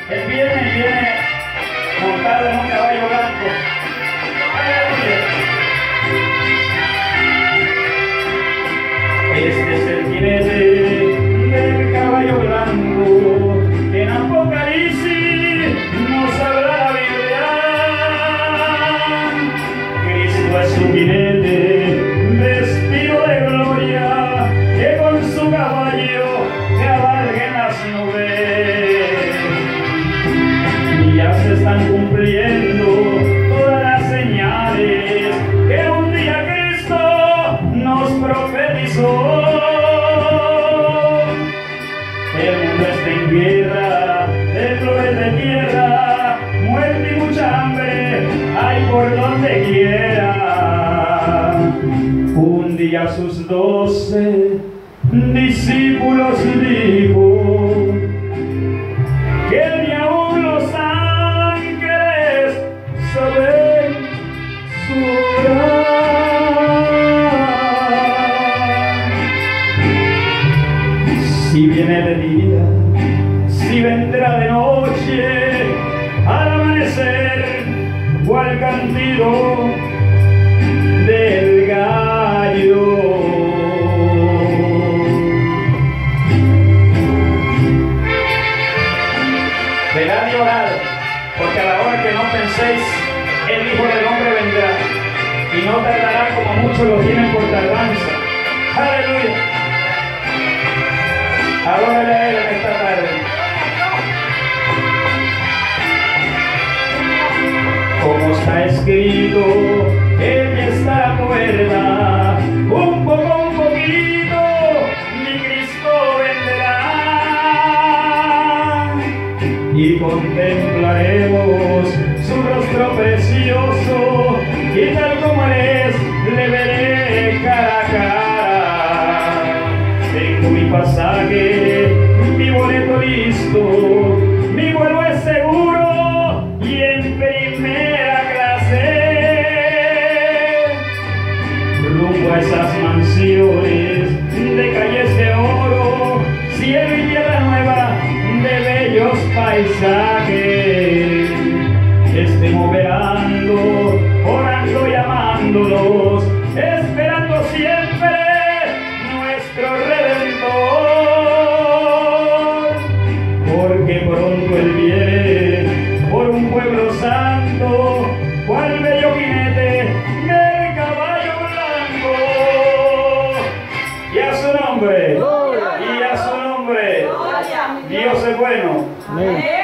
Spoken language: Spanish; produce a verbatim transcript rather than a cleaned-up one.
Él viene y viene montado en un caballo blanco. ¡Aleluya! Este es el jinete del caballo blanco que en Apocalipsis nos habla la Biblia. Cristo es un jinete vestido de gloria que con su caballo cabalga en las nubes. Y ya se están cumpliendo todas las señales que un día Cristo nos profetizó. El mundo está en guerra, temblores de tierra, muerte y mucha hambre hay por donde quiera. Un día sus doce discípulos dijo que ni aún los ángeles saben su orar. Si viene de día, si vendrá de noche, al amanecer o al cantido del gallo. Velad y orad, porque a la hora que no penséis, el Hijo del Hombre vendrá, y no tardará como muchos lo tienen por tardanza. ¡Aleluya! Adórale a Él en esta tarde. Como está escrito, ella está muerta, un poco, un poquito, mi Cristo vendrá. Y contemplaremos su rostro precioso, y tal como Él es, le veré cara a cara. Tengo mi pasaje, mi boleto listo, mi vuelo es seguro y en primera clase, rumbo a esas mansiones de calles de oro, cielo y tierra nueva de bellos paisajes. Estemos velando, orando y amándolos, esperando siempre nuestro Redentor, porque pronto Él viene por un pueblo santo, cual bello jinete del caballo blanco. Y a su nombre, y a su nombre, Dios es bueno. Amén.